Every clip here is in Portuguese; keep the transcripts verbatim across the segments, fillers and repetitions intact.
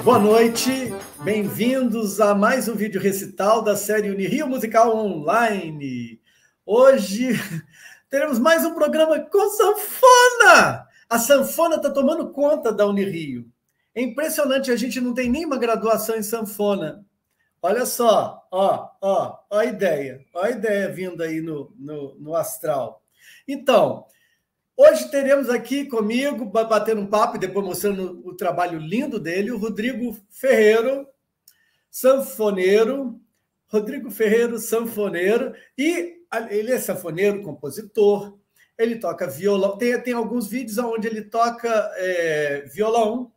Boa noite, bem-vindos a mais um vídeo recital da série Unirio Musical Online. Hoje teremos mais um programa com sanfona! A sanfona está tomando conta da Unirio. É impressionante, a gente não tem nenhuma graduação em sanfona. Olha só, ó, ó, ó a ideia, ó a ideia vindo aí no, no, no astral. Então, hoje teremos aqui comigo, batendo um papo e depois mostrando o trabalho lindo dele, o Rodrigo Ferreiro, sanfoneiro. Rodrigo Ferreiro, sanfoneiro. E ele é sanfoneiro, compositor, ele toca violão. Tem, tem alguns vídeos onde ele toca é, violão.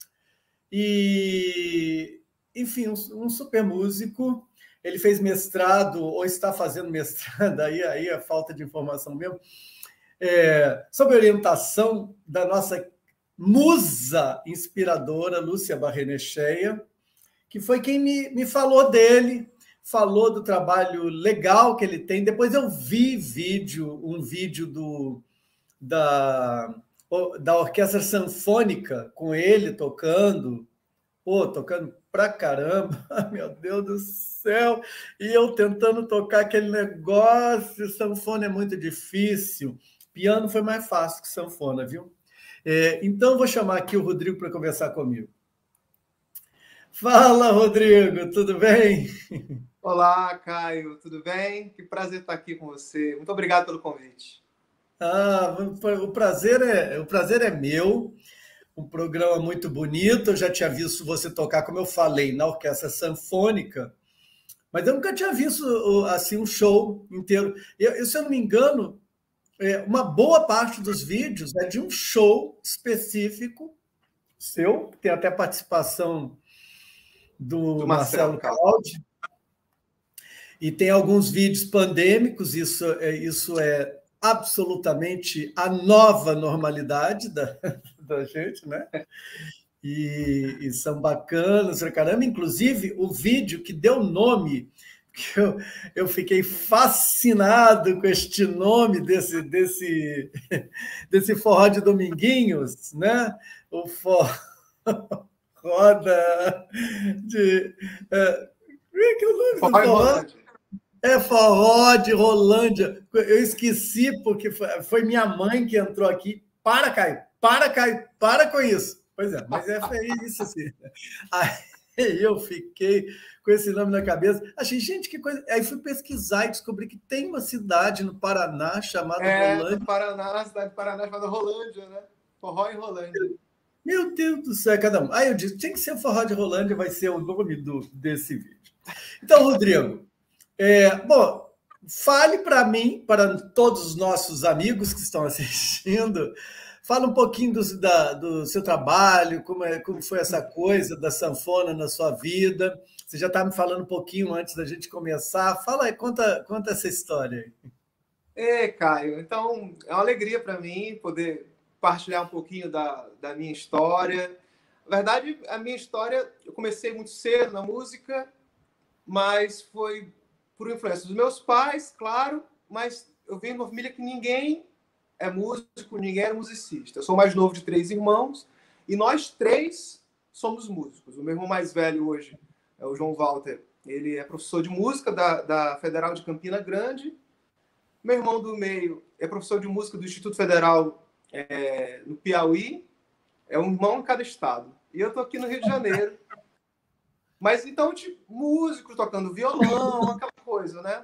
E, enfim, um, um super músico. Ele fez mestrado, ou está fazendo mestrado, aí, aí é falta de informação mesmo. É, sob orientação da nossa musa inspiradora, Lúcia Barrenechea, que foi quem me, me falou dele, falou do trabalho legal que ele tem. Depois eu vi vídeo, um vídeo do, da, da Orquestra Sanfônica, com ele tocando, pô, tocando pra caramba, meu Deus do céu, e eu tentando tocar aquele negócio, sanfona é muito difícil. Piano foi mais fácil que sanfona, viu? É, então, vou chamar aqui o Rodrigo para conversar comigo. Fala, Rodrigo, tudo bem? Olá, Caio, tudo bem? Que prazer estar aqui com você. Muito obrigado pelo convite. Ah, o prazer é, o prazer é meu. Um programa muito bonito. Eu já tinha visto você tocar, como eu falei, na Orquestra Sanfônica, mas eu nunca tinha visto assim um show inteiro. Eu, se eu não me engano, uma boa parte dos vídeos é de um show específico seu, tem até participação do, do Marcelo, Marcelo Claudio, e tem alguns vídeos pandêmicos, isso é, isso é absolutamente a nova normalidade da, da gente, né? E, e são bacanas pra caramba, inclusive o vídeo que deu nome, que eu, eu fiquei fascinado com este nome desse, desse, desse forró de Dominguinhos, né? O forró da... De, é, que é o nome forró do forró? É forró de Rolândia. Eu esqueci, porque foi, foi minha mãe que entrou aqui. Para, Caio, para, Caio, para com isso. Pois é, mas é, foi isso assim. Aí eu fiquei com esse nome na cabeça. Achei, gente, que coisa. Aí fui pesquisar e descobri que tem uma cidade no Paraná chamada é, Rolândia. No Paraná, na cidade do Paraná chamada Rolândia, né? Forró em Rolândia. Meu Deus do céu, cada um. Aí eu disse, tem que ser o Forró de Rolândia, vai ser o nome do, desse vídeo. Então, Rodrigo, é, bom, fale para mim, para todos os nossos amigos que estão assistindo, fala um pouquinho do, da, do seu trabalho, como, é, como foi essa coisa da sanfona na sua vida. Você já estava me falando um pouquinho antes da gente começar. Fala aí, conta, conta essa história aí. É, Caio, então é uma alegria para mim poder partilhar um pouquinho da, da minha história. Na verdade, a minha história, eu comecei muito cedo na música, mas foi por influência dos meus pais, claro, mas eu venho de uma família que ninguém é músico, ninguém é musicista. Eu sou o mais novo de três irmãos e nós três somos músicos. O meu irmão mais velho hoje é o João Walter. Ele é professor de música da, da Federal de Campina Grande. Meu irmão do meio é professor de música do Instituto Federal é, no Piauí. É um irmão em cada estado. E eu estou aqui no Rio de Janeiro. Mas então, tipo, músico tocando violão, aquela coisa, né?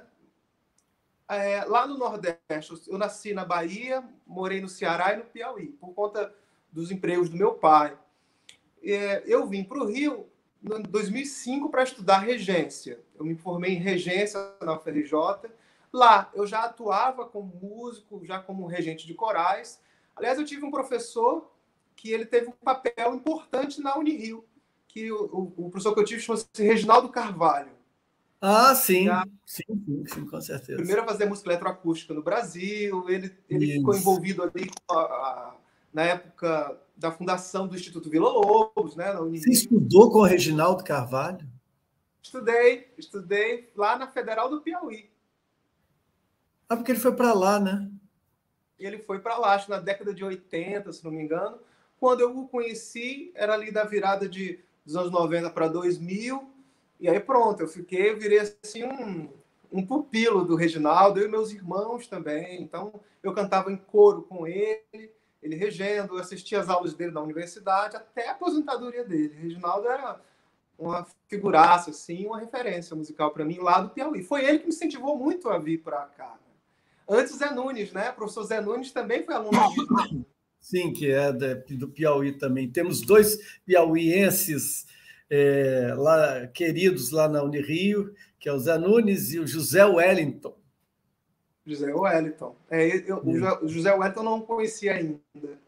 É, lá no Nordeste, eu nasci na Bahia, morei no Ceará e no Piauí, por conta dos empregos do meu pai. É, eu vim para o Rio em dois mil e cinco para estudar regência. Eu me formei em regência na U F R J. Lá, eu já atuava como músico, já como regente de corais. Aliás, eu tive um professor que ele teve um papel importante na Unirio, que o, o, o professor que eu tive chama-se Reginaldo Carvalho. Ah, sim. Já, sim, sim, sim, com certeza. Primeiro a fazer música eletroacústica no Brasil, ele, ele ficou envolvido ali com a, a, na época da fundação do Instituto Vila Lobos, né, na Unirio. Você estudou com o Reginaldo Carvalho? Estudei, estudei lá na Federal do Piauí. Ah, porque ele foi para lá, né? Ele foi para lá, acho que na década de oitenta, se não me engano. Quando eu o conheci, era ali da virada de dos anos noventa para dois mil, e aí pronto, eu fiquei, eu virei assim um, um pupilo do Reginaldo, eu e meus irmãos também, então eu cantava em coro com ele, ele regendo, eu assistia às aulas dele na universidade, até a aposentadoria dele. O Reginaldo era uma figuraça, assim, uma referência musical para mim lá do Piauí. Foi ele que me incentivou muito a vir para cá. Antes Zé Nunes, né? O professor Zé Nunes também foi aluno dele. Sim, que é do Piauí também. Temos dois piauienses é, lá, queridos lá na Unirio, que é o Zé Nunes e o José Wellington. José Wellington. É, eu, o José Wellington eu não conhecia ainda.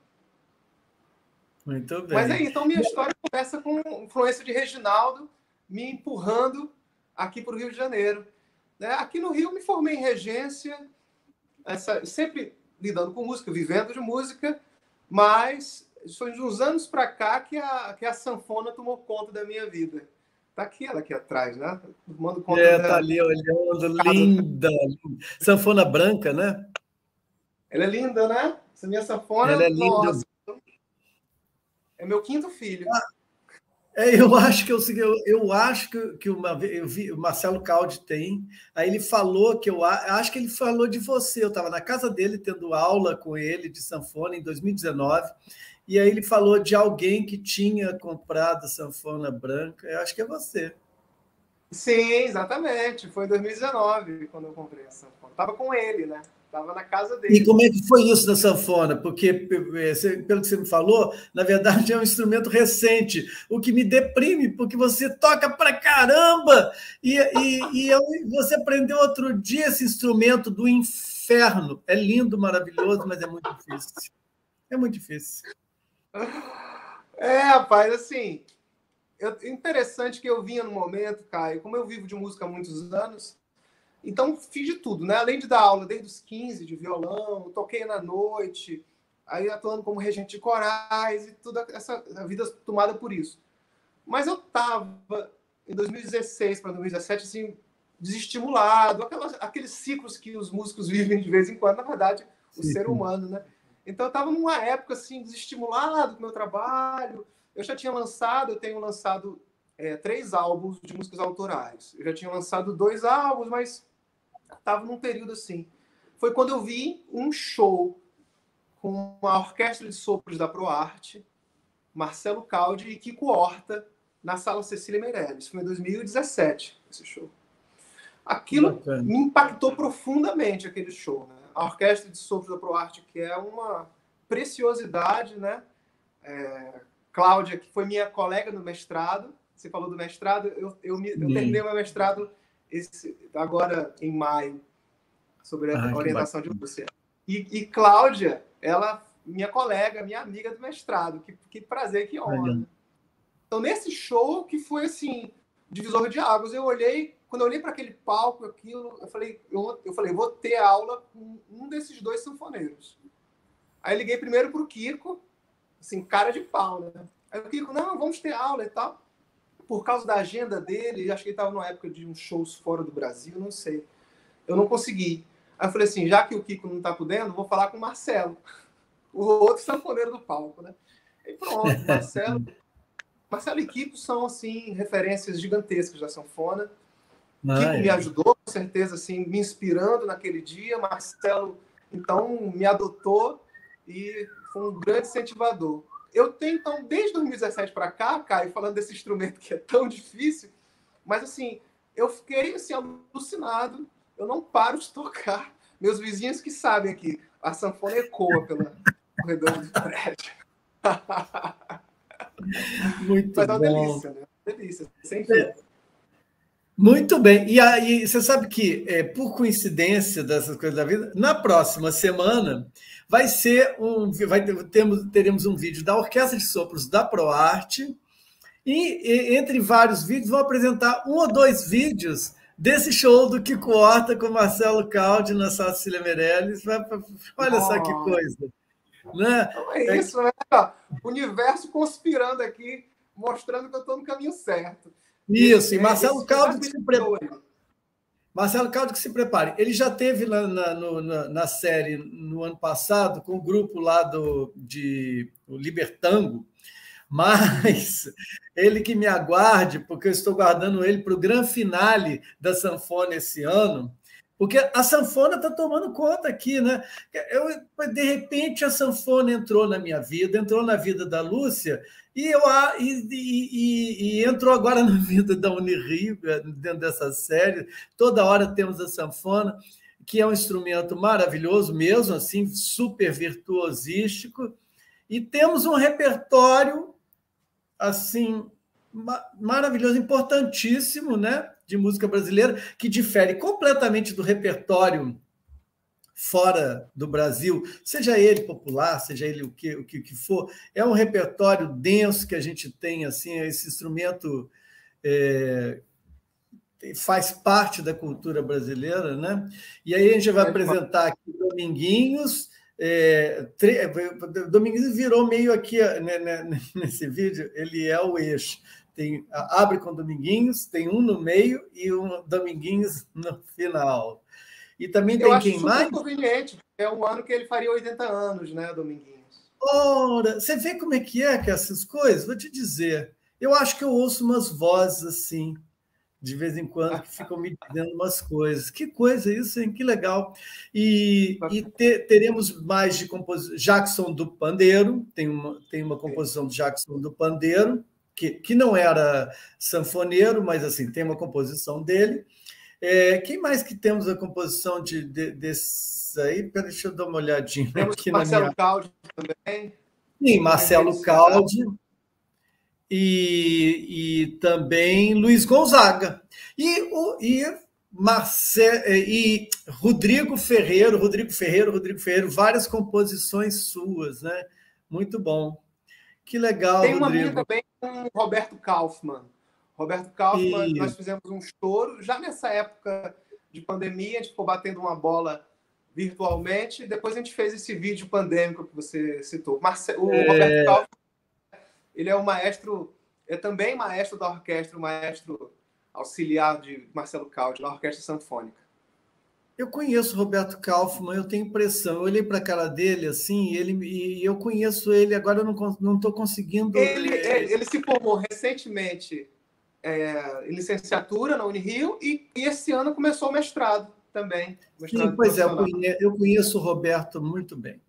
Muito bem. Mas é isso, então minha história começa com influência de Reginaldo me empurrando aqui para o Rio de Janeiro. Né? Aqui no Rio me formei em regência, essa, sempre lidando com música, vivendo de música, mas foi de uns anos para cá que a, que a sanfona tomou conta da minha vida. Está aqui ela aqui atrás, né? Tomando conta é, da... tá ali olhando, linda. Sanfona branca, né? Ela é linda, né? Essa minha sanfona, ela é linda. Nossa, é meu quinto filho. Ah, é, eu acho que eu, eu, eu acho que, que uma vez eu vi, o Marcelo Caldi tem, aí ele falou que eu acho que ele falou de você. Eu estava na casa dele tendo aula com ele de sanfona em dois mil e dezenove, e aí ele falou de alguém que tinha comprado sanfona branca. Eu acho que é você. Sim, exatamente. Foi em dois mil e dezenove quando eu comprei a sanfona. Estava com ele, né? Estava na casa dele. E como é que foi isso da sanfona? Porque, pelo que você me falou, na verdade é um instrumento recente, o que me deprime, porque você toca pra caramba! E, e, e eu, você aprendeu outro dia esse instrumento do inferno. É lindo, maravilhoso, mas é muito difícil. É muito difícil. É, rapaz, assim, eu, interessante que eu vinha no momento, Caio, como eu vivo de música há muitos anos, então fiz de tudo, né? Além de dar aula desde os quinze de violão, toquei na noite, aí atuando como regente de corais e toda essa a vida tomada por isso. Mas eu tava em dois mil e dezesseis para dois mil e dezessete assim, desestimulado, aquelas, aqueles ciclos que os músicos vivem de vez em quando, na verdade, o Sim. ser humano, né? Então, eu estava numa época, assim, desestimulado com o meu trabalho. Eu já tinha lançado, eu tenho lançado é, três álbuns de músicas autorais. Eu já tinha lançado dois álbuns, mas estava num período assim. Foi quando eu vi um show com a Orquestra de Sopros da ProArte, Marcelo Caldi e Kiko Horta, na Sala Cecília Meirelles. Foi em dois mil e dezessete, esse show. Aquilo Bacana. me impactou profundamente, aquele show, né? A Orquestra de Sopros da ProArte, que é uma preciosidade, né? É, Cláudia, que foi minha colega no mestrado, você falou do mestrado, eu, eu, me, eu terminei meu mestrado esse, agora em maio, sobre a ah, orientação de você. E, e Cláudia, ela, minha colega, minha amiga do mestrado, que, que prazer, que honra. Então, nesse show, que foi assim, divisor de águas, eu olhei. Quando eu olhei para aquele palco, aquilo, eu falei, eu, eu falei, vou ter aula com um desses dois sanfoneiros. Aí eu liguei primeiro para o Kiko, assim, cara de pau, né? Aí o Kiko, não, vamos ter aula e tal. Por causa da agenda dele, acho que ele estava numa época de uns shows fora do Brasil, não sei. Eu não consegui. Aí eu falei assim, já que o Kiko não está podendo, vou falar com o Marcelo, o outro sanfoneiro do palco, né? E pronto, Marcelo. Marcelo e Kiko são, assim, referências gigantescas da sanfona. Ah, Kiko é. me ajudou, com certeza, assim, me inspirando naquele dia. Marcelo, então, me adotou e foi um grande incentivador. Eu tenho, então, desde dois mil e dezessete para cá, Caio, falando desse instrumento que é tão difícil, mas, assim, eu fiquei, assim, alucinado. Eu não paro de tocar. Meus vizinhos que sabem aqui, a sanfona ecoa pelo corredor do prédio. Muito mas é uma bom. delícia, né? Uma delícia, sem fim. É. Muito bem. E aí, você sabe que, é, por coincidência dessas coisas da vida, na próxima semana vai ser um. Vai ter, temos, teremos um vídeo da Orquestra de Sopros da ProArte, e, e entre vários vídeos, vão apresentar um ou dois vídeos desse show do Kiko Horta com Marcelo Caldi na Sala Cecília Meirelles. Olha oh. só que coisa. Né? Então é isso, né? O universo conspirando aqui, mostrando que eu estou no caminho certo. Isso, e Marcelo Caldi que se prepare. Marcelo Caldi que se prepare. Ele já teve na, na, no, na, na série no ano passado, com o grupo lá do, de o Libertango, Mas ele que me aguarde, porque eu estou guardando ele para o grande finale da sanfona esse ano, porque a sanfona está tomando conta aqui, né? Eu, de repente, a sanfona entrou na minha vida, entrou na vida da Lúcia, e, eu, e, e, e entrou agora na vida da Unirio, dentro dessa série. Toda hora temos a sanfona, que é um instrumento maravilhoso mesmo, assim, super virtuosístico, e temos um repertório assim maravilhoso, importantíssimo, né, de música brasileira, que difere completamente do repertório fora do Brasil, seja ele popular, seja ele o que o que, que for. É um repertório denso que a gente tem, assim, esse instrumento é, faz parte da cultura brasileira, né? E aí a gente vai apresentar aqui Dominguinhos. É, tre... Dominguinhos virou meio aqui, né, né, nesse vídeo, ele é o eixo. Tem, abre com Dominguinhos, tem um no meio e um Dominguinhos no final. E também tem Eu acho quem super mais? conveniente. É um ano que ele faria oitenta anos, né, Dominguinhos? Ora, você vê como é que é que essas coisas? Vou te dizer. Eu acho que eu ouço umas vozes assim, de vez em quando, que ficam me dizendo umas coisas. Que coisa isso, hein? Que legal. E, e te, teremos mais de composição. Jackson do Pandeiro, tem uma, tem uma composição de Jackson do Pandeiro, que, que não era sanfoneiro, mas assim, tem uma composição dele. É, quem mais que temos a composição de, de, desse aí? Pera, deixa eu dar uma olhadinha temos aqui Marcelo na minha... Caldi também. Sim, Marcelo Caldi. E, e também Luiz Gonzaga. E, o, e, Marce, e Rodrigo Ferreiro, Rodrigo Ferreiro, Rodrigo Ferreiro, várias composições suas, né? Muito bom. Que legal, Tem uma Rodrigo. minha também com o Roberto Kaufmann. Roberto Kaufmann, E... nós fizemos um estouro, já nessa época de pandemia, a gente ficou batendo uma bola virtualmente, depois a gente fez esse vídeo pandêmico que você citou. Marce... O é... Roberto Kaufmann, ele é o maestro, é também maestro da orquestra, o maestro auxiliar de Marcelo Caldi, na Orquestra Sanfônica. Eu conheço o Roberto Kaufmann, eu tenho impressão. Eu olhei para a cara dele assim, ele, e eu conheço ele, agora eu não estou conseguindo... Ele, ele, ele se formou recentemente é, em licenciatura na Unirio e, e esse ano começou o mestrado também. Mestrado Sim, pois é, eu conheço, eu conheço o Roberto muito bem.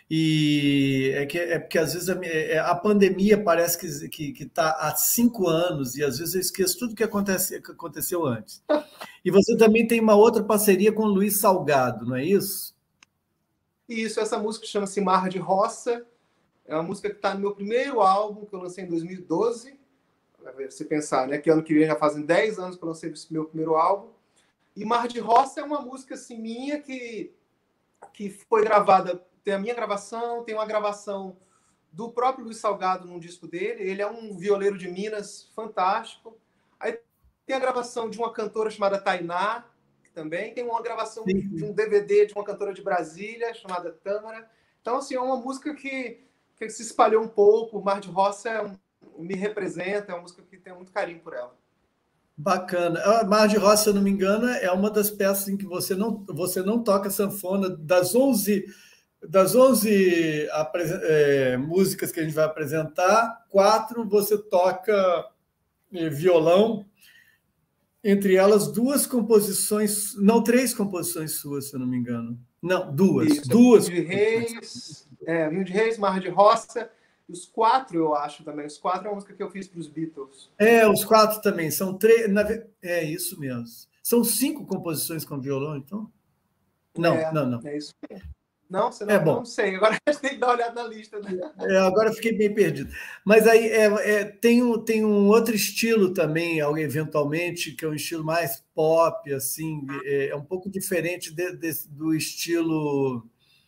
E é, que, é porque às vezes a, a pandemia parece que está que, que tá há cinco anos e às vezes eu esqueço tudo que, acontece, que aconteceu antes. E você também tem uma outra parceria com o Luiz Salgado, não é isso? Isso, essa música chama-se Mar de Roça. É uma música que está no meu primeiro álbum, que eu lancei em dois mil e doze. Você pensar, né? Que ano que vem já fazem dez anos que eu lancei esse meu primeiro álbum. E Mar de Roça é uma música assim, minha que, que foi gravada. Tem a minha gravação, tem uma gravação do próprio Luiz Salgado num disco dele. Ele é um violeiro de Minas fantástico. Aí tem a gravação de uma cantora chamada Tainá, também. Tem uma gravação Sim. de um D V D de uma cantora de Brasília chamada Tâmara. Então, assim, é uma música que, que se espalhou um pouco. O Mar de Roça é um, me representa, é uma música que tenho muito carinho por ela. Bacana. A Mar de Roça, se eu não me engano, é uma das peças em que você não, você não toca sanfona. Das onze, das onze é, músicas que a gente vai apresentar, quatro você toca é, violão, entre elas duas composições, não, três composições suas, se eu não me engano. Não, duas. Isso, duas. Vinho de Reis, é, Vinho de Reis, Mar de Roça. Os quatro, eu acho também. Os quatro é uma música que eu fiz para os Beatles. É, os quatro também. São três. Na... É isso mesmo. São cinco composições com violão, então? Não, é, não, não. É isso mesmo. Não, você não, é bom. Não sei. Agora a gente tem que dar uma olhada na lista. Né? É, agora eu fiquei bem perdido. Mas aí é, é, tem, um, tem um outro estilo também, eventualmente, que é um estilo mais pop, assim, é, é um pouco diferente de, de, do estilo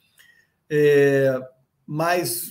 é, mais...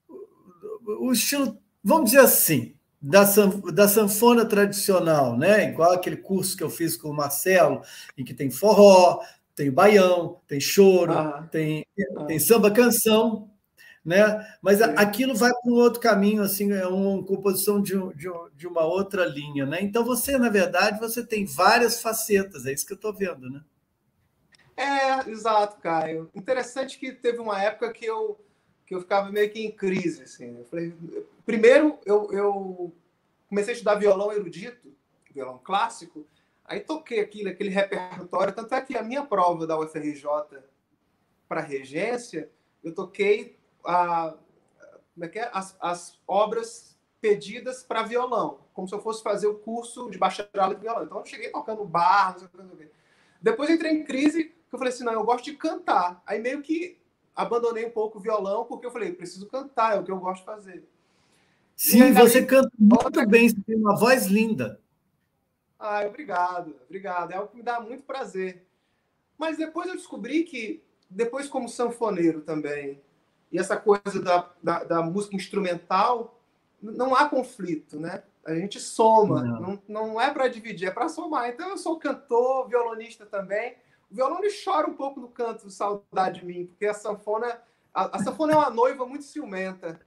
O estilo, vamos dizer assim, da, da sanfona tradicional, né? Igual aquele curso que eu fiz com o Marcelo, em que tem forró, tem baião, tem choro, ah, tem, ah. tem samba-canção, né? Mas é. aquilo vai para um outro caminho, assim, é uma composição de, de, de uma outra linha, né? Então você, na verdade, você tem várias facetas, é isso que eu estou vendo, né? É, exato, Caio. Interessante que teve uma época que eu que eu ficava meio que em crise, assim. Eu falei, primeiro, eu, eu comecei a estudar violão erudito, violão clássico, aí toquei aquilo, aquele repertório, tanto é que a minha prova da U F R J para regência, eu toquei a, como é que é? As, as obras pedidas para violão, como se eu fosse fazer o curso de bacharelado de violão. Então eu cheguei tocando bar, não sei o que. Depois entrei em crise, que eu falei assim, não, eu gosto de cantar. Aí meio que abandonei um pouco o violão, porque eu falei, preciso cantar, é o que eu gosto de fazer. Sim, aí, você canta muito bem, você tem uma voz linda. Ah, obrigado, obrigado. É algo que me dá muito prazer. Mas depois eu descobri que, depois como sanfoneiro também, e essa coisa da, da, da música instrumental, não há conflito, né? A gente soma, não, não, não é para dividir, é para somar. Então eu sou cantor, violonista também. O violão ele chora um pouco no canto, saudade de mim, porque a sanfona, a, a sanfona é uma noiva muito ciumenta.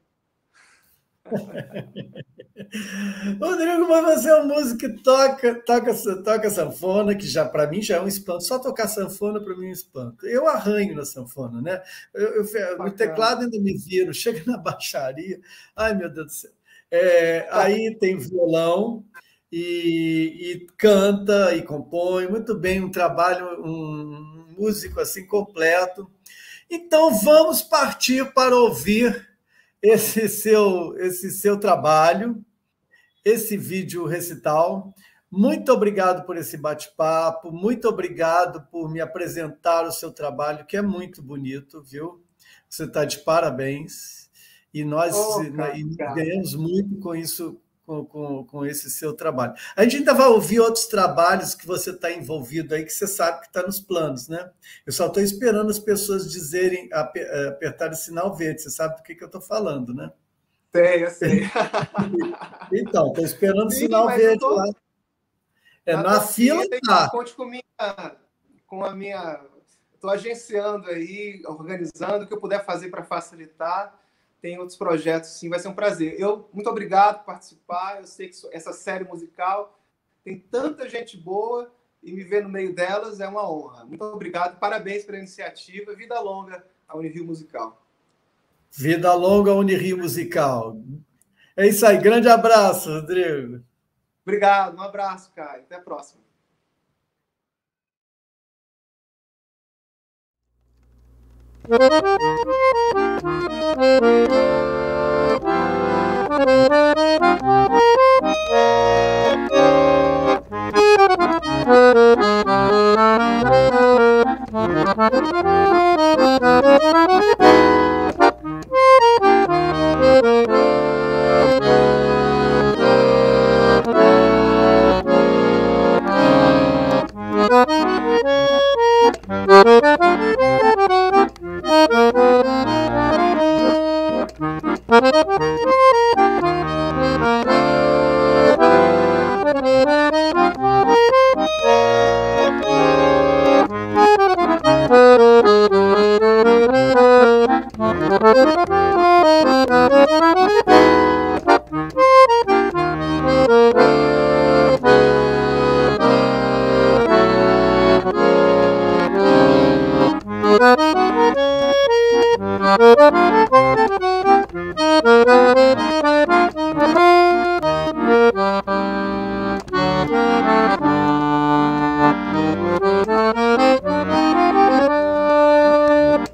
Rodrigo, mas você é um músico que toca, toca, toca sanfona, que já para mim já é um espanto. Só tocar sanfona para mim é um espanto. Eu arranho na sanfona, né? Eu, eu, no teclado ainda me viro, chega na baixaria. Ai, meu Deus do céu. É, aí tem violão e, e canta e compõe muito bem, um trabalho, um músico assim completo. Então vamos partir para ouvir esse seu, esse seu trabalho, esse vídeo recital. Muito obrigado por esse bate-papo, muito obrigado por me apresentar o seu trabalho, que é muito bonito, viu? Você está de parabéns. E nós, oh, cara, e ganhamos muito com isso, com, com, com esse seu trabalho. A gente ainda vai ouvir outros trabalhos que você está envolvido aí, que você sabe que está nos planos, né? Eu só estou esperando as pessoas dizerem, apertarem o sinal verde. Você sabe do que, que eu estou falando, né? Sei, eu sei. Então, estou esperando o sinal verde tô... lá. É, na, na fila tá. Conte com, minha, com a minha... Estou agenciando aí, organizando o que eu puder fazer para facilitar. Tem outros projetos, sim, vai ser um prazer. Eu, muito obrigado por participar. Eu sei que essa série musical tem tanta gente boa e me ver no meio delas é uma honra. Muito obrigado, parabéns pela iniciativa. Vida longa à Unirio Musical. Vida longa à Unirio Musical. É isso aí, grande abraço, Rodrigo. Obrigado, um abraço, Caio. Até a próxima.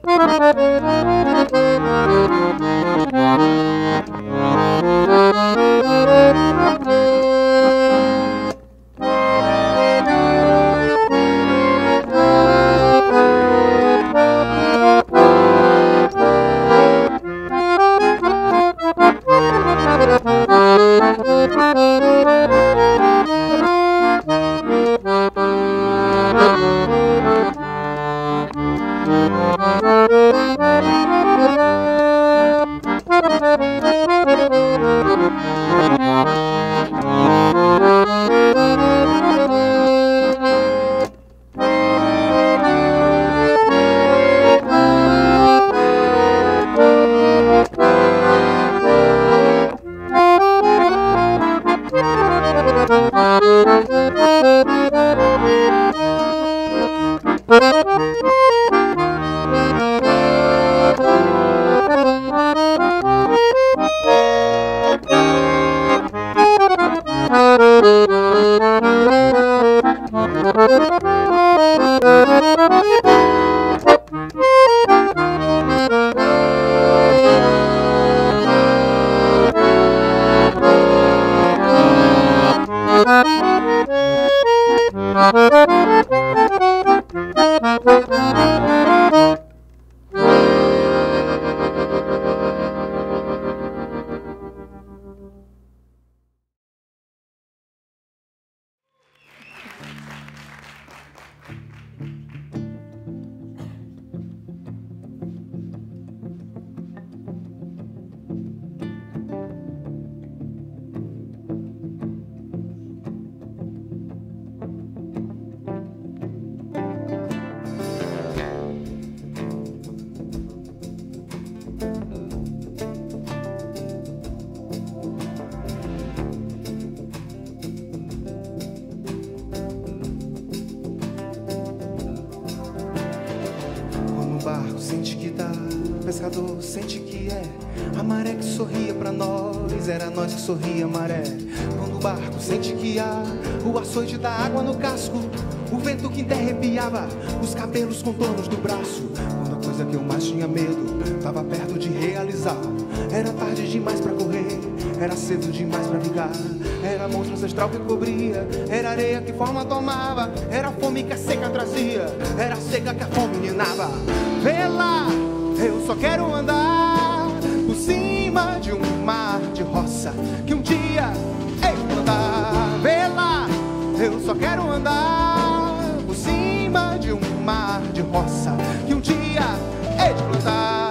Thank you. pescador sente que é a maré que sorria pra nós, era nós que sorria a maré. Quando o barco sente que há o açoite da água no casco, o vento que te arrepiava os cabelos contornos do braço. Quando a coisa que eu mais tinha medo tava perto de realizar, era tarde demais pra correr, era cedo demais pra ligar. Era monstro ancestral que cobria, era areia que forma tomava, era fome que a seca trazia, era a seca que a fome minava. Vê lá, eu só quero andar por cima de um mar de roça que um dia hei de plantar. Vê lá, eu só quero andar por cima de um mar de roça que um dia hei de plantar.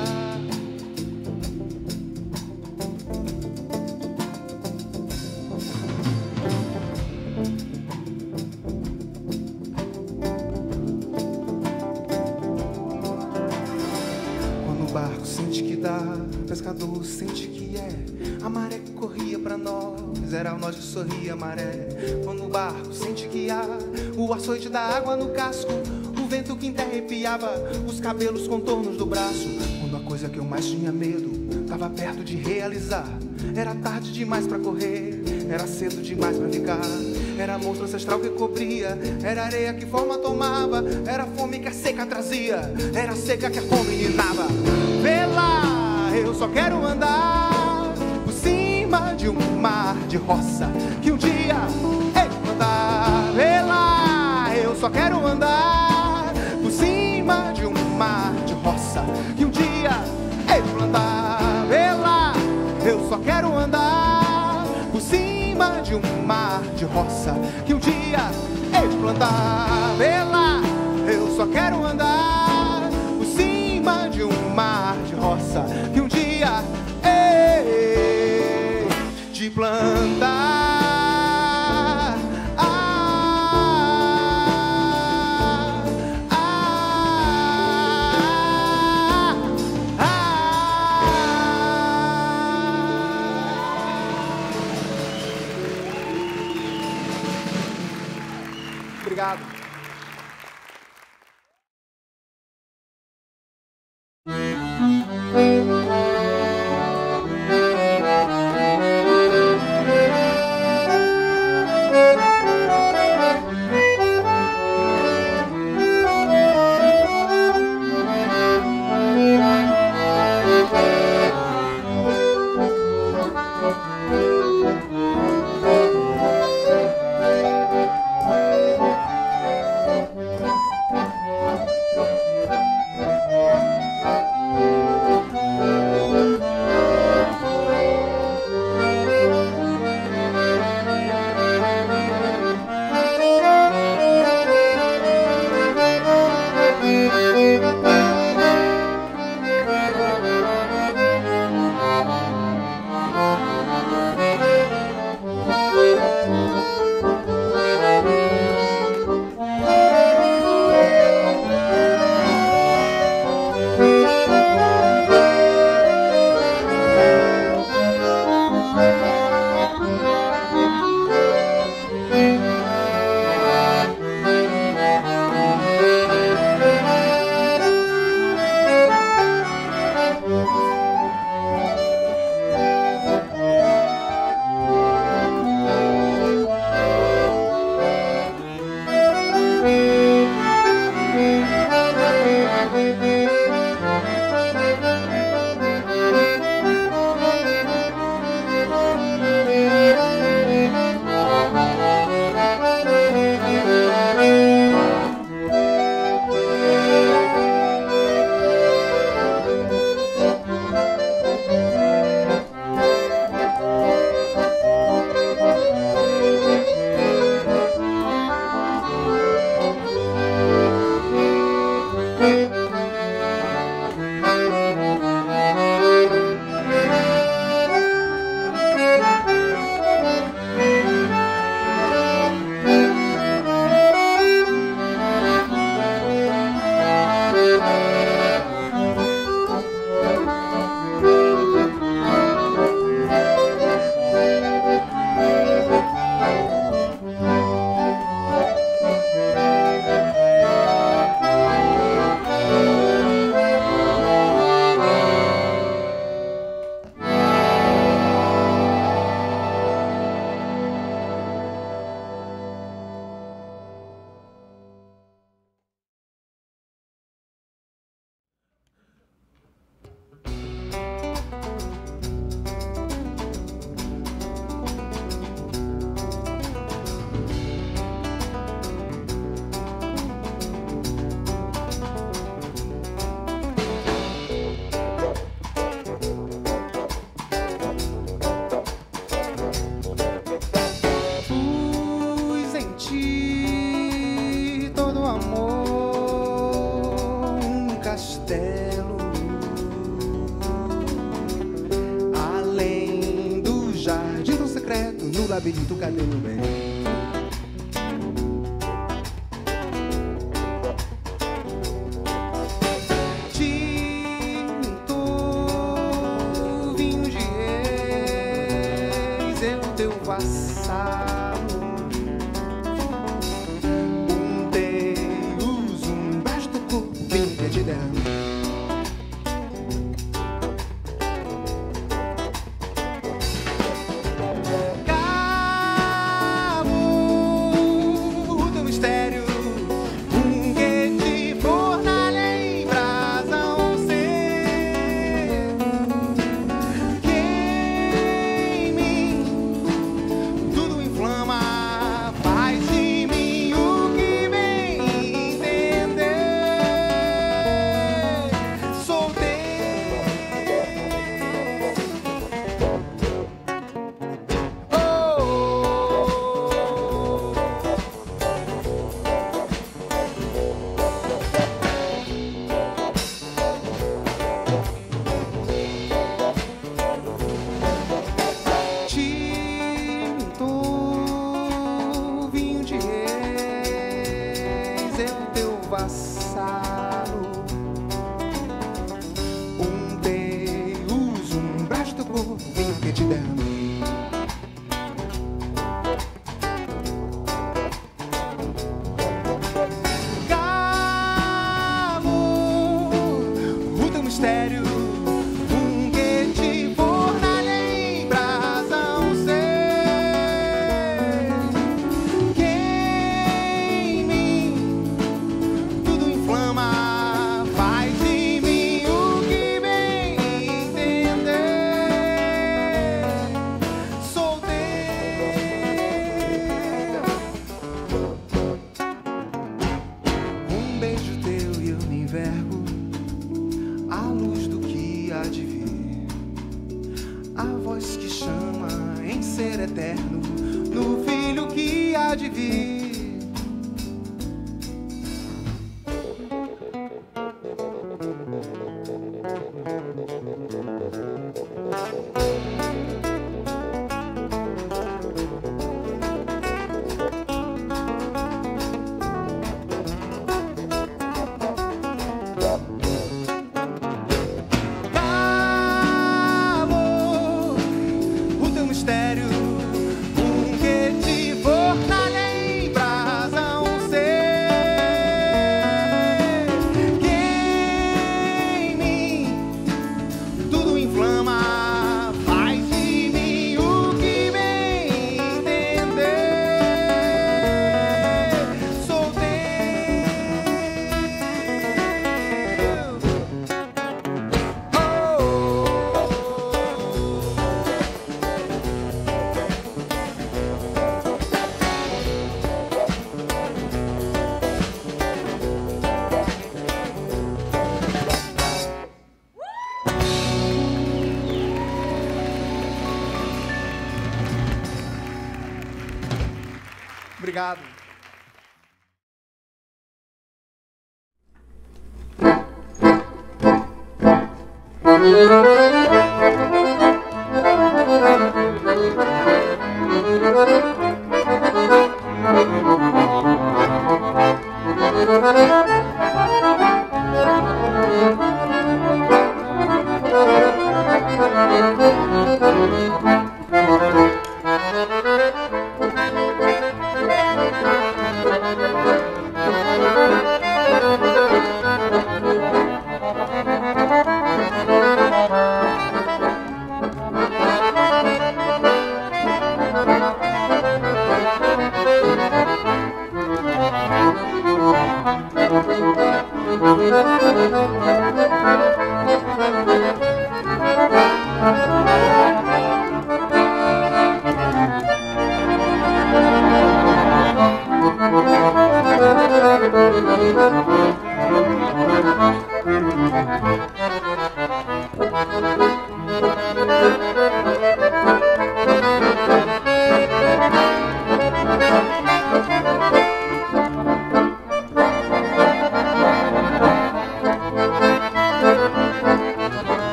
Pescador sente que é a maré que corria pra nós, era o nós que sorria a maré. Quando o barco sente que há o açoite da água no casco, o vento que te arrepiava os cabelos contornos do braço. Quando a coisa que eu mais tinha medo tava perto de realizar, era tarde demais pra correr, era cedo demais pra ficar. Era monstro ancestral que cobria, era areia que forma tomava, era fome que a seca trazia, era a seca que a fome minava. Vê lá, eu só quero andar por cima de um mar de roça que um dia hei de plantar. Vê lá, eu só quero andar por cima de um mar de roça que um dia hei de plantar. Vê lá, eu só quero andar por cima de um mar de roça que um dia hei de plantar. Vê lá, eu só quero andar por cima de um mar de roça que um dia hei de plantar. Obrigado. no labirinto, cadê meu bem? Tinto, vinho de reis, eu teu vassalo. Um Deus, um basto, vinho que te derramo. Obrigado.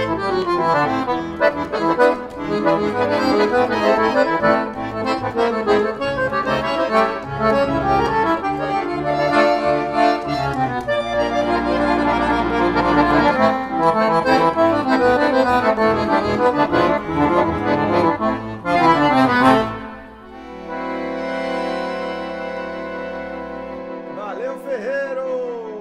Valeu, Ferreiro!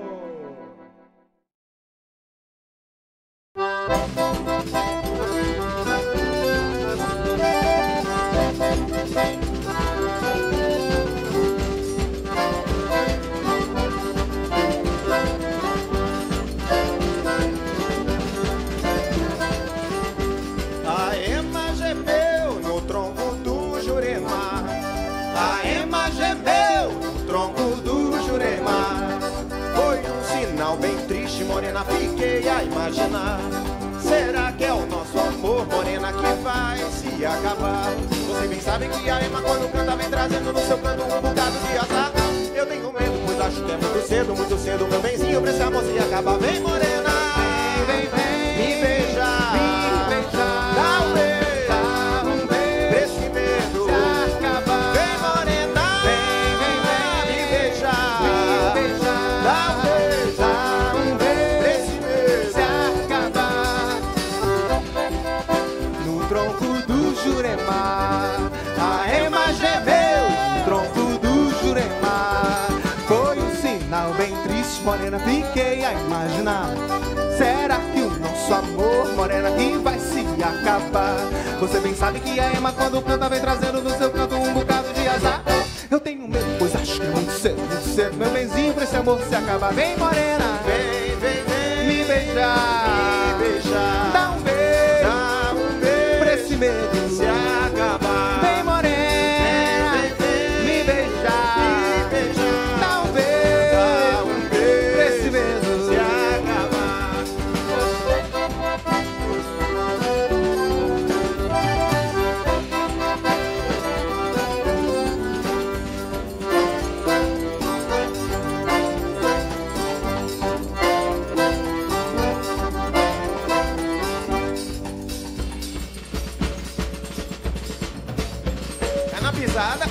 A ema gemeu no tronco do Jurema. A ema gemeu no tronco do Jurema. Foi um sinal bem triste, morena, fiquei a imaginar. Será que é o nosso amor, morena, que vai se acabar? Você bem sabe que a ema quando canta vem trazendo no seu canto um bocado de azar. Eu tenho medo, pois acho que é muito cedo, muito cedo, meu benzinho, pra esse amor se acabar. Vem, morena, vem, vem, vem, me beijar, me beijar, dá um beijo, dá um beijo, pra esse medo se acabar. Vem, morena, vem, vem, vem, me beijar, me beijar, dá um beijo, dá um beijo, pra esse medo se acabar. No tronco do Jurema, a ema gemeu no tronco do Jurema. Foi um sinal bem triste, morena, fiquei a imaginar. Será que o nosso amor, morena, que vai se acabar? Você bem sabe que a ema quando canta vem trazendo no seu canto um bocado de azar. Eu tenho medo, pois acho que é muito cedo, muito cedo, meu benzinho, pra esse amor se acabar. Vem, morena, vem, vem, vem, me beijar, me beijar, dá um beijo, dá um beijo, pra esse medo se acabar. Vem, morena, vem, vem, me beijar, me beijar, dá um beijo, dá um beijo, pra esse medo se acabar. É na pisada.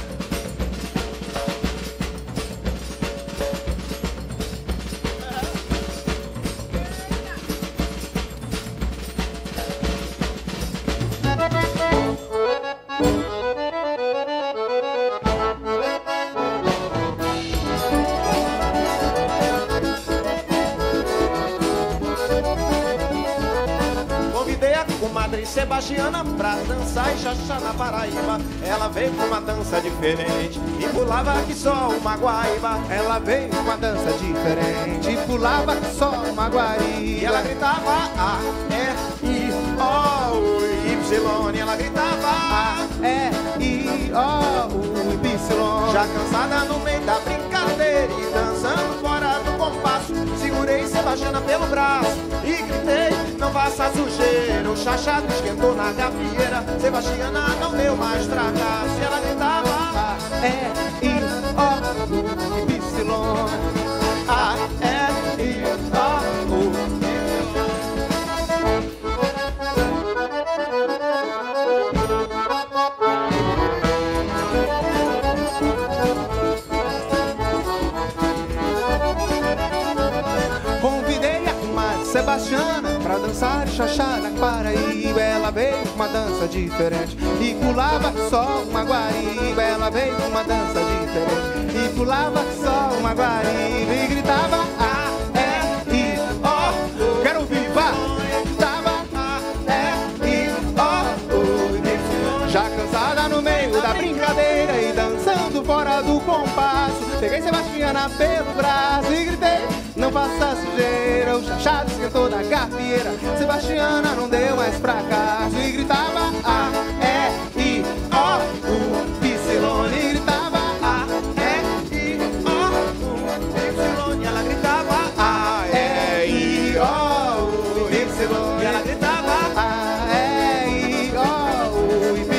Convidei a comadre Sebastiana pra dançar e chachá na Paraíba. Ela veio com uma dança diferente e pulava que só uma guaíba. Ela veio com uma dança diferente e pulava que só uma guaíba. E ela gritava A, E, I, O, Y. E ela gritava A, E, I, O, Y. Já cansada no meio da brincadeira e dançando fora do compasso, segurei Sebastiana pelo braço e gritei, não faça sujeira. O chachado esquentou na gafieira, Sebastiana não deu mais fracasso. E ela gritava A, E, I, O, Y. A, E, I, O, Y. Convidei a comadre Sebastiana pra dançar e chachá na Paraíba. Ela veio com uma dança diferente e pulava só uma guariba. Ela veio com uma dança diferente e pulava só uma guariba. E gritava A, E, I, O. Quero ouvir, vá! Gritava A, E, I, O. Já cansada no meio da brincadeira e dançando fora do compasso, peguei Sebastiana pelo braço e gritei, não faça sujeira. O chachado esquentou na gafieira, Sebastiana não deu mais fracasso. E gritava A, E, I, O, Y. E gritava A, E, I, O, Y. E ela gritava A, E, I, O, Y. E ela gritava A, E, I, O, Y.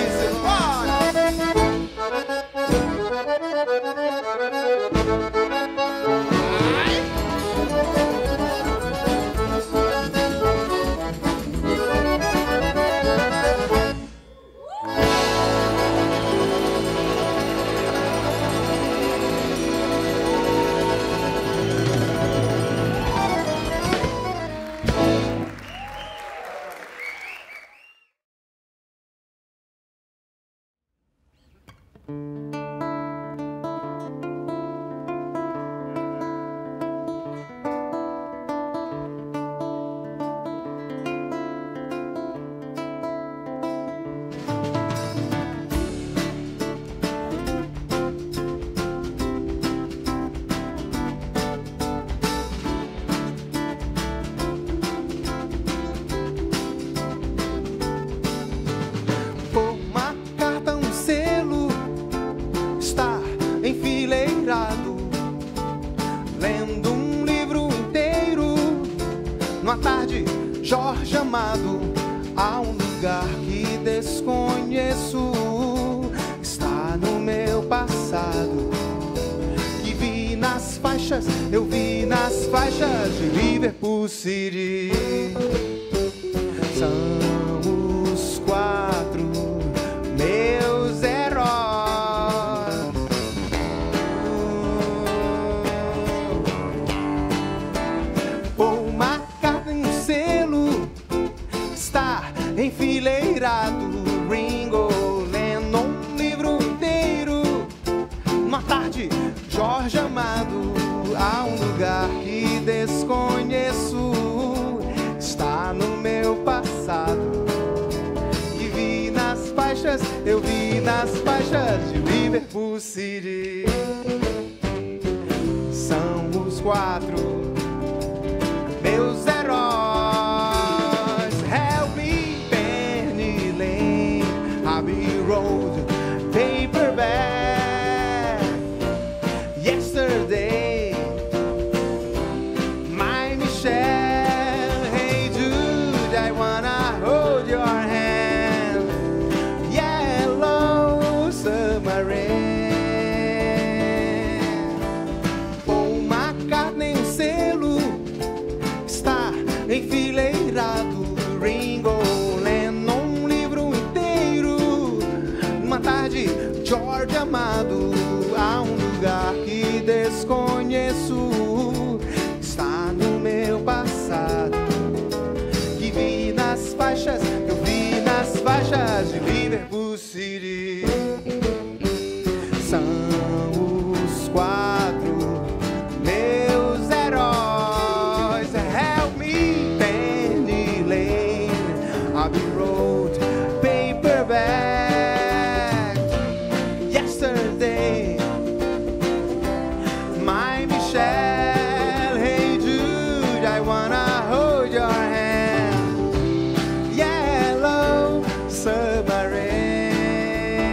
lendo um livro inteiro. Numa tarde, Jorge amado, há um lugar que desconheço. Está no meu passado, que vi nas faixas, eu vi nas faixas de Liverpool City. São os quatro meus heróis. Paul McCartney, um selo está enfileirado. Ringo, Lennon, um livro inteiro. Uma tarde, Jorge amado, há um lugar que desconheço. Está no meu passado, que vi nas faixas, eu vi nas faixas de Liverpool City. São os quatro meus heróis. Help me, Penny Lane, Abbey Road, Paperback, Yesterday, My Michelle. I wanna hold your hand. Yellow Submarine. Paul McCartney, um selo está enfileirado. Ringo, Lennon, um livro inteiro. Uma tarde, George amado, há um lugar que desconheço. Está no meu passado, vi nas faixas, eu vi nas faixas de Liverpool City. São os quatro meus heróis. Help me, Penny Lane, Abbey Road, Paperback, Yesterday, My Michelle. Hey Jude, I wanna hold your hand. Submarine.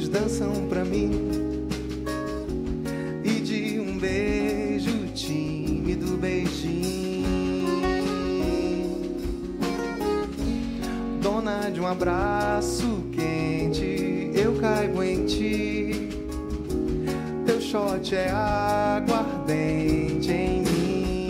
dançam pra mim. E de um beijo tímido, beijinho, dona de um abraço quente, eu caibo em ti. Teu shot é aguardente em mim.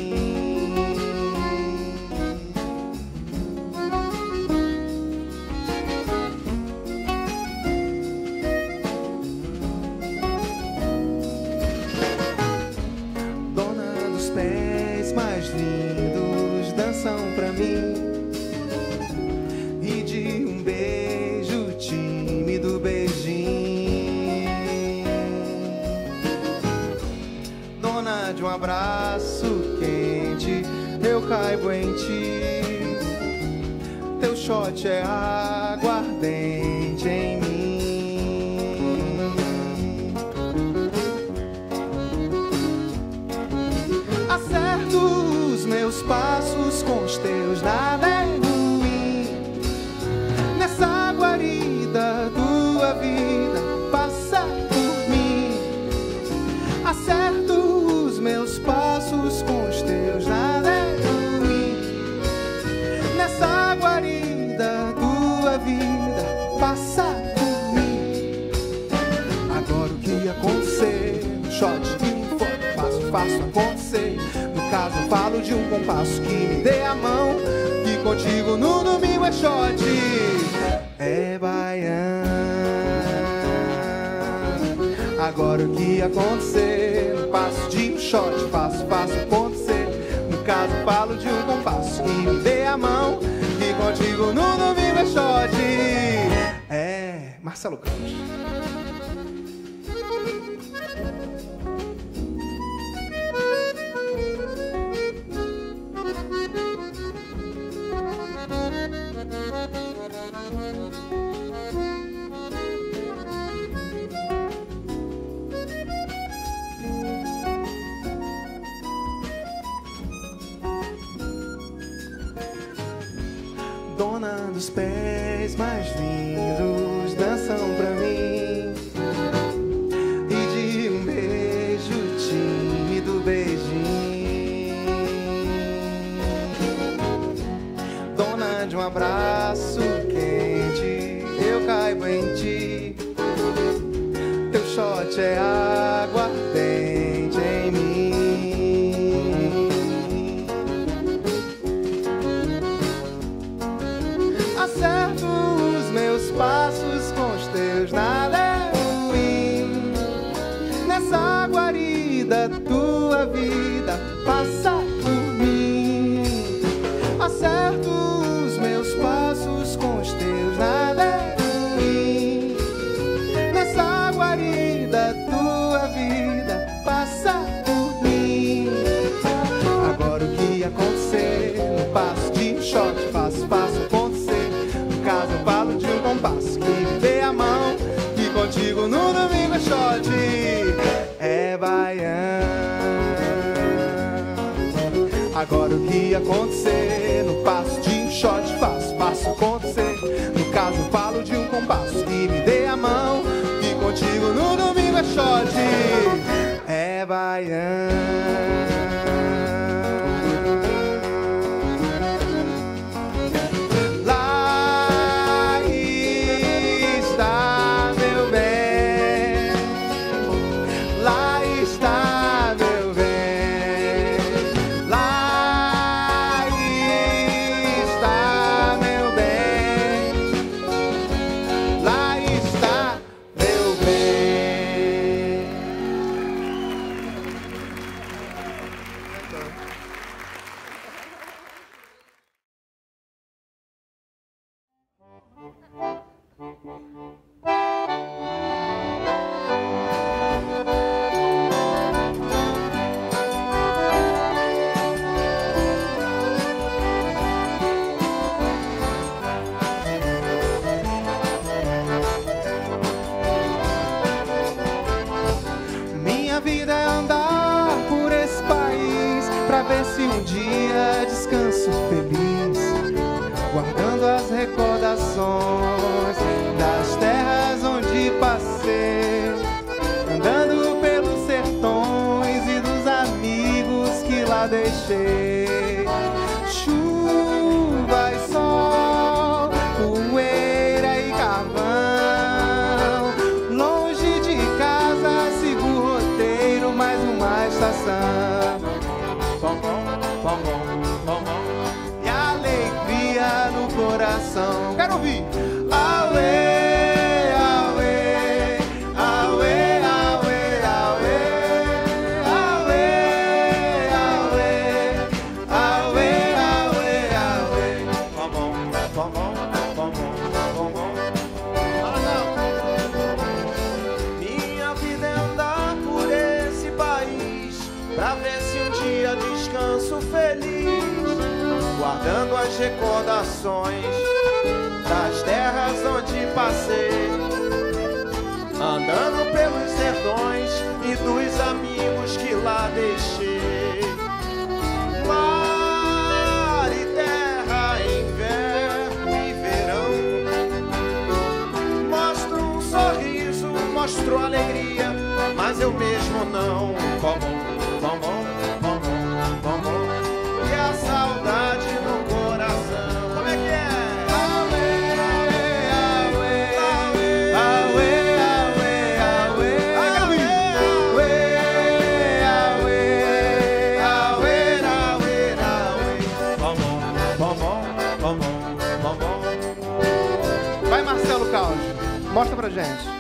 Abraço quente, eu caibo em ti. Teu shot é aguardente em mim. Acerto os meus passos com os teus, nada é ruim. Nessa guarida, tua vida passa por mim. Acerto meus passos com os teus, nada é ruim. Nessa guarida, tua vida passa por mim. Agora o que ia acontecer? No shot de um foco, faço, faço acontecer. No caso eu falo de um compasso que me dê a mão, que contigo no domingo é shot. É baiano. Agora o que ia acontecer? No passo de um shot, faço, faço acontecer. No caso falo de um compasso que me dê a mão, que contigo no domingo é shot. É Marcelo Campos. Dona dos pés mais lindos dançam pra mim. E de um beijo tímido, beijinho, dona de um abraço quente, eu caibo em ti. Teu shot é aguardente em mim. Acerto os meus passos com os teus, nada é ruim. Nessa guarida, tua vida passa por mim. Acerto os meus passos com os teus, nada é ruim. Nessa guarida, tua vida passa por mim. Agora o que ia acontecer? No passo de um shot, faço, faço acontecer. No caso eu falo de um compasso que me dê a mão, que contigo no domingo é shot. É baiano. Agora o que ia acontecer? No passo de um shot, faço, faço acontecer. No caso eu falo de um compasso que me dê a mão, que contigo no domingo é shot. É baiano. ver se um dia descanso feliz, guardando as recordações das terras onde passei. você. Chuva e sol, poeira e carvão. Longe de casa, sigo o roteiro, mais uma estação. Bom, bom, bom, bom, bom. E alegria no coração. Quero ouvir. Auê! Guardando as recordações das terras onde passei, andando pelos sertões e dos amigos que lá deixei. Mar e terra, inverno e verão. Mostro um sorriso, mostro alegria, mas eu mesmo não. Como, como, como, como. E a saudade no coração. Como é que é? Auê, auê, auê, auê, auê, auê, auê, auê, auê. Vamos, vamos, vamos, vamos. Vai, Marcelo Caos, mostra pra gente.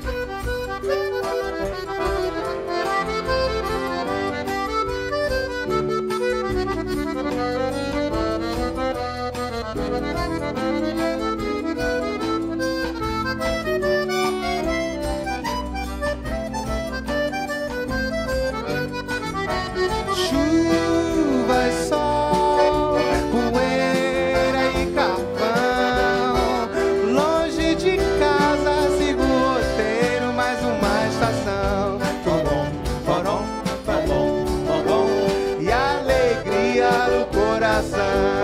Chuva e sol, poeira e carvão. Longe de casa, sigo o roteiro, mais uma estação. Bom, bom, bom, bom, bom, bom. E alegria no coração.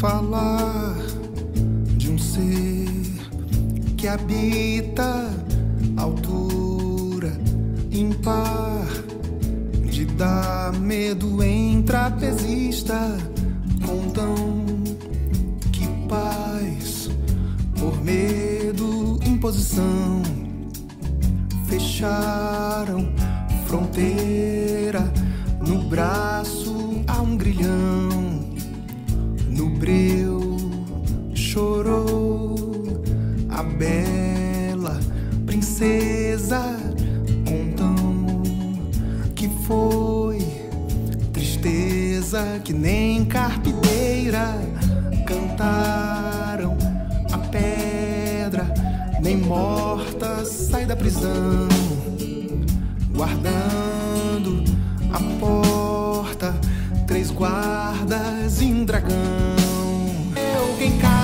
falar de um ser que habita altura impar, de dar medo em trapezista. Contam que paz, por medo, imposição, fecharam fronteira. No braço há um grilhão, no breu chorou a bela princesa. Contam que foi tristeza que nem carpideira. Cantaram a pedra, nem morta sai da prisão, guardando a porta, três guardas e um dragão. Eu quem cai